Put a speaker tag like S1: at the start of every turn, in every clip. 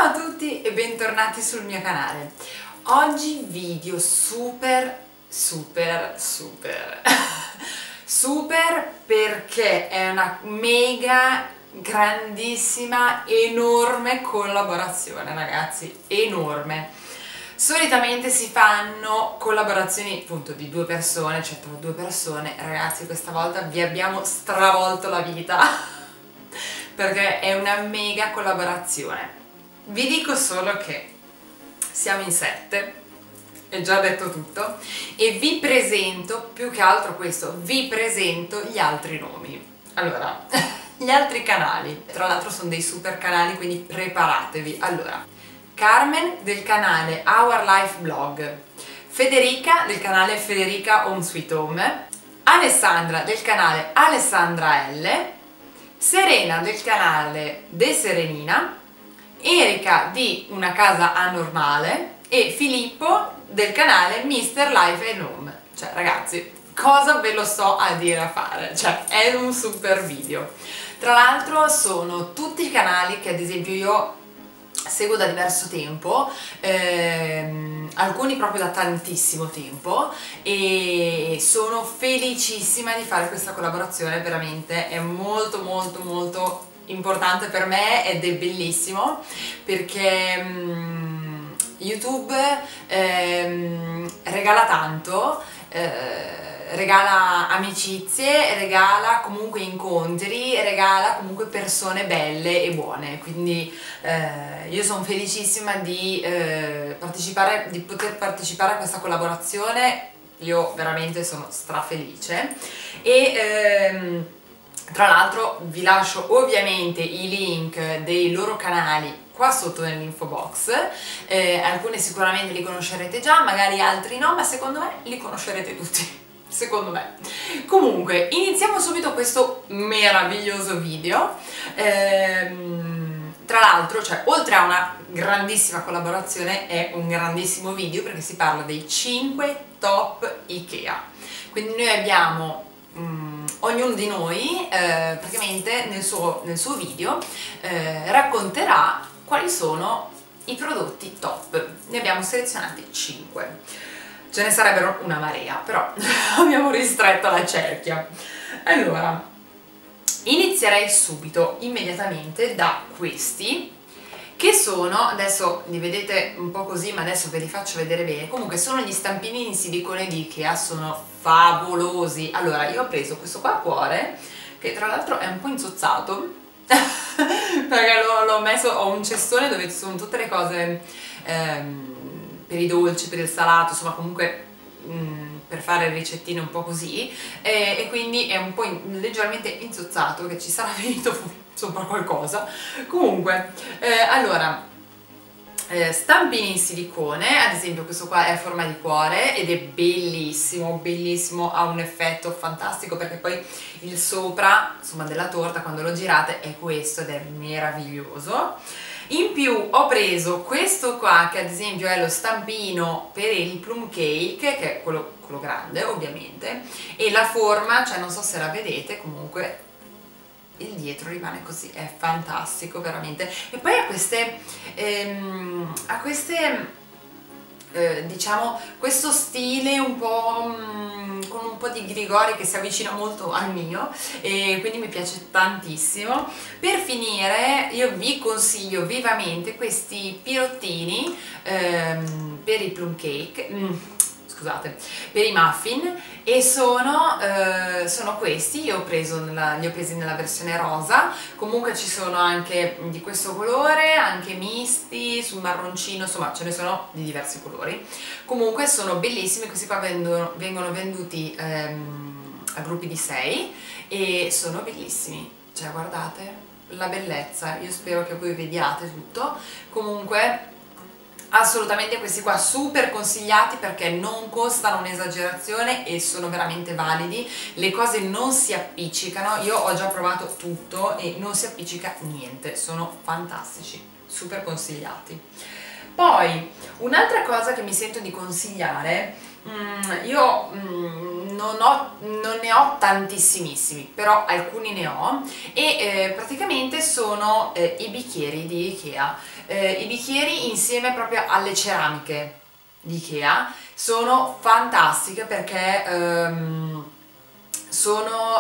S1: Ciao a tutti e bentornati sul mio canale. Oggi video super super perché è una mega grandissima enorme collaborazione, ragazzi, enorme. Solitamente si fanno collaborazioni appunto di due persone, cioè tra due persone. Ragazzi, questa volta vi abbiamo stravolto la vita perché è una mega collaborazione. Vi dico solo che siamo in 7, è già detto tutto, e vi presento, più che altro questo, vi presento gli altri nomi. Allora, gli altri canali, tra l'altro sono dei super canali, quindi preparatevi. Allora, Carmen del canale Our Life Blog, Federica del canale Federica Home Sweet Home, Alessandra del canale Alessandra L, Serena del canale De Serenina, Erika di Una Casa Anormale e Filippo del canale Mr. Life and Home. Cioè ragazzi, cosa ve lo sto a dire a fare? Cioè è un super video. Tra l'altro sono tutti canali che ad esempio io seguo da diverso tempo, alcuni proprio da tantissimo tempo, e sono felicissima di fare questa collaborazione. Veramente è molto importante per me ed è bellissimo perché YouTube regala tanto, regala amicizie, regala comunque incontri, regala comunque persone belle e buone, quindi io sono felicissima di poter partecipare a questa collaborazione. Io veramente sono strafelice e tra l'altro vi lascio ovviamente i link dei loro canali qua sotto nell'info box. Alcuni sicuramente li conoscerete già, magari altri no, ma secondo me li conoscerete tutti. Secondo me. Comunque, iniziamo subito questo meraviglioso video. Tra l'altro, cioè, oltre a una grandissima collaborazione, è un grandissimo video perché si parla dei 5 top IKEA. Quindi noi abbiamo ognuno di noi praticamente nel suo video racconterà quali sono i prodotti top. Ne abbiamo selezionati 5. Ce ne sarebbero una marea, però abbiamo ristretto la cerchia. Allora, inizierei subito, immediatamente, da questi, che sono, adesso li vedete un po' così, ma adesso ve li faccio vedere bene. Comunque sono gli stampini in silicone di Ikea, sono favolosi. Allora, io ho preso questo qua a cuore, che tra l'altro è un po' inzozzato, perché l'ho messo, ho un cestone dove ci sono tutte le cose per i dolci, per il salato, insomma comunque per fare ricettine un po' così, e quindi è un po' leggermente inzozzato, che ci sarà finito sopra qualcosa. Comunque allora, stampini in silicone, ad esempio questo qua è a forma di cuore ed è bellissimo, bellissimo, ha un effetto fantastico perché poi il sopra, insomma, della torta quando lo girate è questo ed è meraviglioso. In più ho preso questo qua, che ad esempio è lo stampino per il plum cake, che è quello grande ovviamente, e la forma, cioè non so se la vedete, comunque il dietro rimane così, è fantastico veramente. E poi diciamo questo stile un po' con un po' di grigori che si avvicina molto al mio, e quindi mi piace tantissimo. Per finire io vi consiglio vivamente questi pirottini per i plum cake, scusate, per i muffin, e sono questi. Io li ho presi nella versione rosa, comunque ci sono anche di questo colore, anche misti, sul marroncino, insomma ce ne sono di diversi colori. Comunque sono bellissimi, questi qua vengono venduti a gruppi di 6 e sono bellissimi, cioè guardate la bellezza, io spero che voi vediate tutto. Comunque assolutamente questi qua super consigliati perché non costano un'esagerazione e sono veramente validi, le cose non si appiccicano, io ho già provato tutto e non si appiccica niente, sono fantastici, super consigliati. Poi un'altra cosa che mi sento di consigliare Io non ne ho tantissimissimi, però alcuni ne ho e praticamente sono i bicchieri di Ikea. I bicchieri insieme proprio alle ceramiche di Ikea sono fantastiche perché sono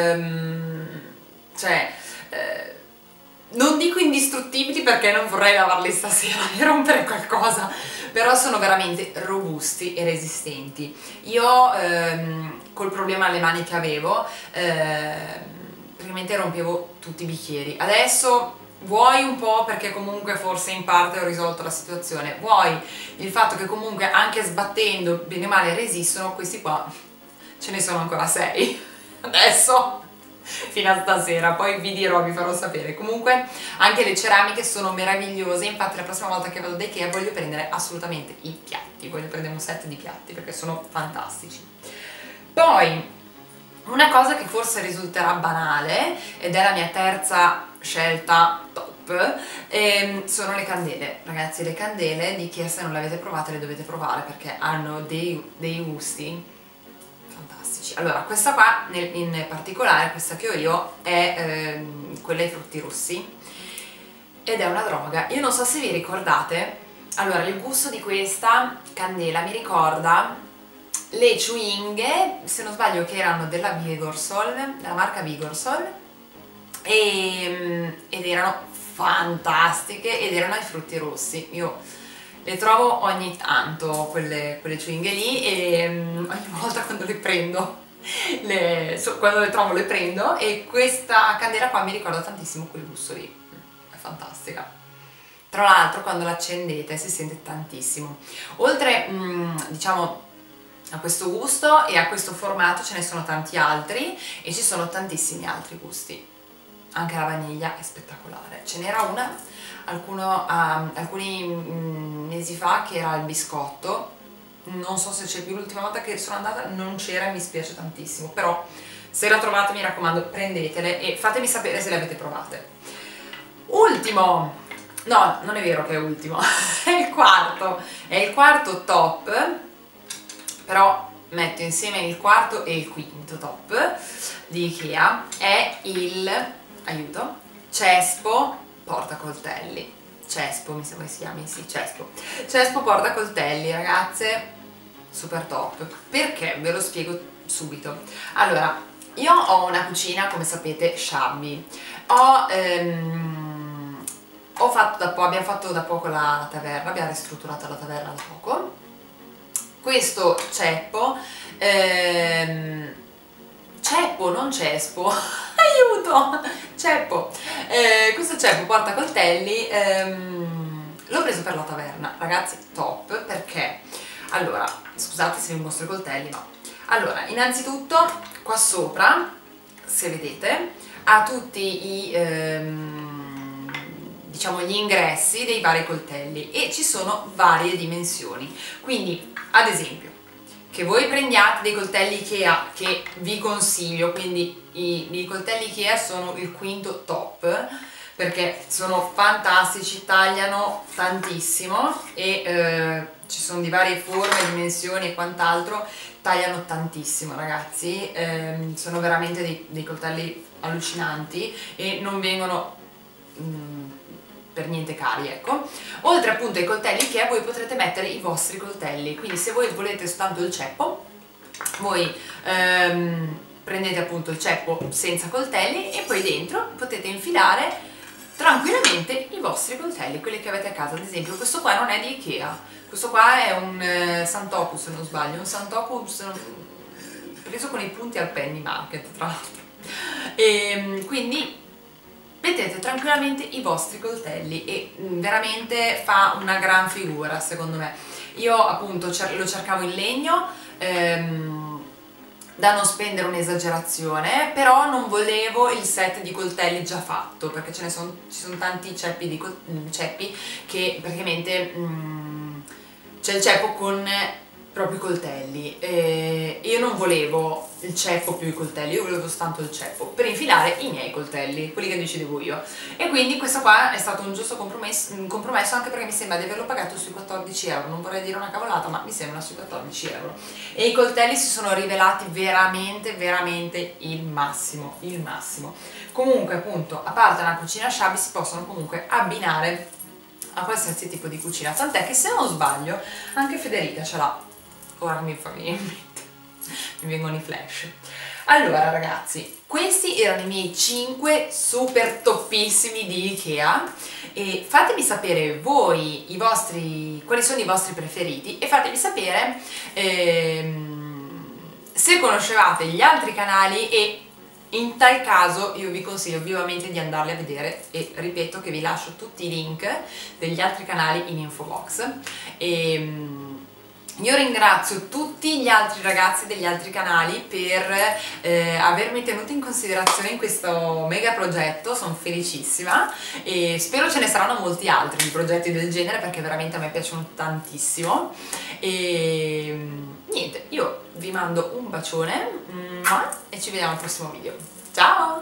S1: cioè non dico indistruttibili perché non vorrei lavarli stasera e rompere qualcosa, però sono veramente robusti e resistenti. Io col problema alle mani che avevo praticamente rompevo tutti i bicchieri. Adesso vuoi un po' perché comunque forse in parte ho risolto la situazione, vuoi il fatto che comunque anche sbattendo bene o male resistono, questi qua ce ne sono ancora 6 adesso fino a stasera, poi vi dirò, vi farò sapere. Comunque anche le ceramiche sono meravigliose, infatti la prossima volta che vado da Ikea voglio prendere assolutamente i piatti, voglio prendere un set di piatti perché sono fantastici. Poi una cosa che forse risulterà banale ed è la mia terza scelta top, sono le candele. Ragazzi, le candele di Ikea, se non le avete provate le dovete provare perché hanno dei gusti fantastici. Allora, questa qua in particolare, questa che ho io, è quella ai frutti rossi ed è una droga. Io non so se vi ricordate, allora il gusto di questa candela mi ricorda le chewing, se non sbaglio, che erano della Vigorsol, della marca Vigorsol, ed erano fantastiche ed erano ai frutti rossi. Io le trovo ogni tanto quelle chewing lì e ogni volta quando le prendo quando le trovo le prendo, e questa candela qua mi ricorda tantissimo quel gusto lì, è fantastica. Tra l'altro quando l'accendete si sente tantissimo. Oltre diciamo a questo gusto e a questo formato ce ne sono tanti altri e ci sono tantissimi altri gusti. Anche la vaniglia è spettacolare. Ce n'era una alcuni mesi fa che era il biscotto, non so se c'è più, l'ultima volta che sono andata non c'era e mi spiace tantissimo, però se la trovate mi raccomando prendetele e fatemi sapere se le avete provate. Ultimo, no, non è vero che è ultimo, è il quarto top, però metto insieme il quarto e il quinto top di Ikea, è il, aiuto, Cespo portacoltelli. Cespo mi sembra si chiami, sì, Cespo portacoltelli, ragazze, super top. Perché? Ve lo spiego subito. Allora, io ho una cucina, come sapete, shabby. Abbiamo fatto da poco la taverna, abbiamo ristrutturato la taverna da poco. Questo ceppo, ceppo, non cespo, aiuto, ceppo, questo ceppo portacoltelli l'ho preso per la taverna, ragazzi, top, perché, allora, scusate se vi mostro i coltelli, no, allora, innanzitutto, qua sopra, se vedete, ha tutti diciamo gli ingressi dei vari coltelli e ci sono varie dimensioni, quindi ad esempio che voi prendiate dei coltelli Ikea, che vi consiglio, quindi i coltelli Ikea sono il quinto top perché sono fantastici, tagliano tantissimo e ci sono di varie forme, dimensioni e quant'altro, tagliano tantissimo, ragazzi, sono veramente dei coltelli allucinanti e non vengono per niente cari, ecco. Oltre appunto ai coltelli Ikea voi potrete mettere i vostri coltelli, quindi se voi volete soltanto il ceppo, voi prendete appunto il ceppo senza coltelli e poi dentro potete infilare tranquillamente i vostri coltelli, quelli che avete a casa. Ad esempio questo qua non è di Ikea, questo qua è un Santoku, se non sbaglio, un Santoku preso con i punti al Penny Market, tra l'altro, e quindi mettete tranquillamente i vostri coltelli e veramente fa una gran figura, secondo me. Io appunto lo cercavo in legno, da non spendere un'esagerazione, però non volevo il set di coltelli già fatto, perché ci sono tanti ceppi che praticamente c'è il ceppo con proprio i coltelli. Io non volevo il ceppo più i coltelli, io volevo soltanto il ceppo per infilare i miei coltelli, quelli che decidevo io, e quindi questo qua è stato un giusto compromesso, anche perché mi sembra di averlo pagato sui 14 euro, non vorrei dire una cavolata ma mi sembra sui 14 euro, e i coltelli si sono rivelati veramente veramente il massimo, il massimo. Comunque appunto, a parte una cucina shabby, si possono comunque abbinare a qualsiasi tipo di cucina, tant'è che se non sbaglio anche Federica ce l'ha. Ora mi fa venire in mente, mi vengono i flash. Allora ragazzi, questi erano i miei 5 super toppissimi di Ikea, e fatemi sapere voi quali sono i vostri preferiti, e fatemi sapere se conoscevate gli altri canali, e in tal caso io vi consiglio vivamente di andarli a vedere, e ripeto che vi lascio tutti i link degli altri canali in info box. Io ringrazio tutti gli altri ragazzi degli altri canali per avermi tenuto in considerazione in questo mega progetto, sono felicissima e spero ce ne saranno molti altri di progetti del genere, perché veramente a me piacciono tantissimo. E niente, io vi mando un bacione e ci vediamo al prossimo video. Ciao!